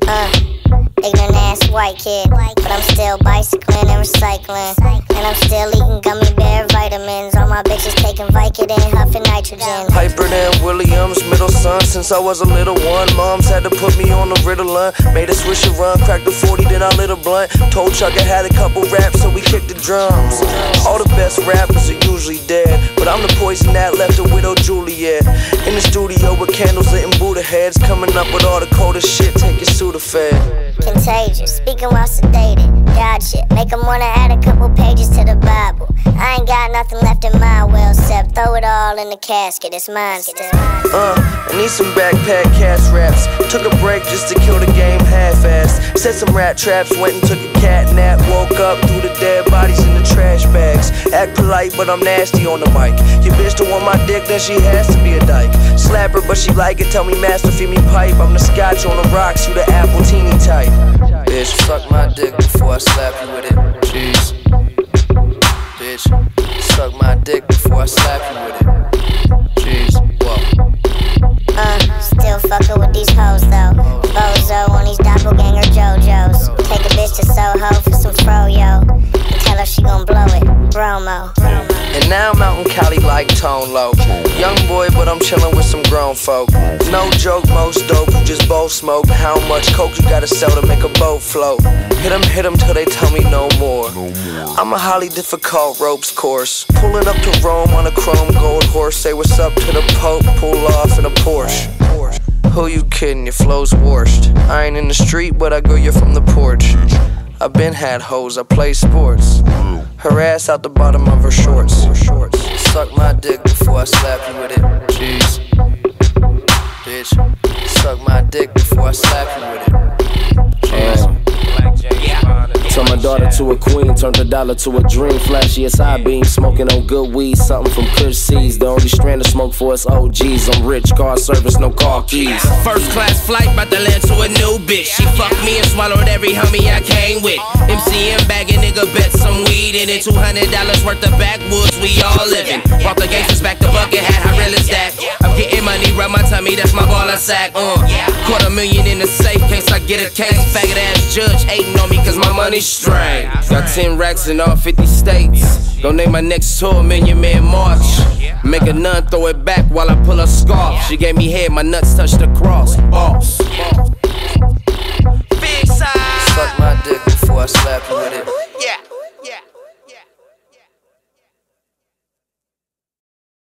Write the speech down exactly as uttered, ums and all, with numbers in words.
Uh, ignorant ass white kid, but I'm still bicycling and recycling, and I'm still eating gummy bear vitamins. All my bitches taking Vicodin, huffing nitrogen. Hyper than Williams, middle son since I was a little one. Moms had to put me on the Ritalin, made a swish and run, cracked the forty, then I lit a blunt. Told Chuck I had a couple raps, so we kicked the drums. All the best rappers are usually dead, but I'm the poison that left the widow Juliet. In the studio with candles lit and Buddha heads, coming up with all the coldest shit, take your Sudafed. Contagious, speaking while sedated. God shit, make them wanna add a couple pages to the Bible. I ain't got nothing left in my will, except throw it all in the casket, it's mine still. Uh, I need some backpack cast raps. Took a break just to kill the game half-assed. Set some rat traps, went and took a cat nap. Woke up, threw the dead bodies in the trash bags. Act polite, but I'm nasty on the mic. Your bitch don't want my dick, then she has to be a dyke. Slap her, but she like it, tell me master, feed me pipe. I'm the scotch on the rocks, you the apple teeny type. Bitch, suck my dick before I slap you with it. Jeez. Bitch, suck my dick before I slap you with it. Jeez, whoa. Uh, still fucking with these hoes though. Bozo on these doppelganger JoJo's. Take a bitch to Soho for some froyo. Tell her she gon' blow it, bromo. And now I'm out in Cali like Tone Low. Young boy, but I'm chillin' with some grown folk. No joke, most dope, you just both smoke. How much coke you gotta sell to make a boat float? Hit 'em, hit 'em till they tell me no more. I'm a highly difficult ropes course. Pulling up to Rome on a chrome gold horse. Say what's up to the Pope, pull off in a Porsche. Who you kidding, your flow's washed. I ain't in the street, but I go you from the porch. I been had hoes, I play sports. Her ass out the bottom of her shorts. Suck my dick before I slap you with it. Jeez. Bitch, suck my dick before I slap you with it. Jeez. Turned my daughter to a queen, turned a dollar to a dream. Flashy as I beam, smoking on good weed, something from Kush Seeds. The only strand of smoke for us O Gs. I'm rich, car service, no car keys. First class flight, bout to land to a new bitch. She fucked me and swallowed every homie I came with. M C M bagging, nigga bet some weed in it. two hundred dollars worth of backwoods, we all living. Brought the gangsters back to bucket hat, how real is that? I'm getting money, rub my tummy, that's my ball I sack. Uh, quarter million in the safe, case I get a case. Faggot ass judge hating on me cause my money's straight. Got ten racks in all fifty states. Gon' name my next tour Million Man March. Make a nun throw it back while I pull a scarf. She gave me head, my nuts touched the cross. Boss. Suck my dick before I slap you with it.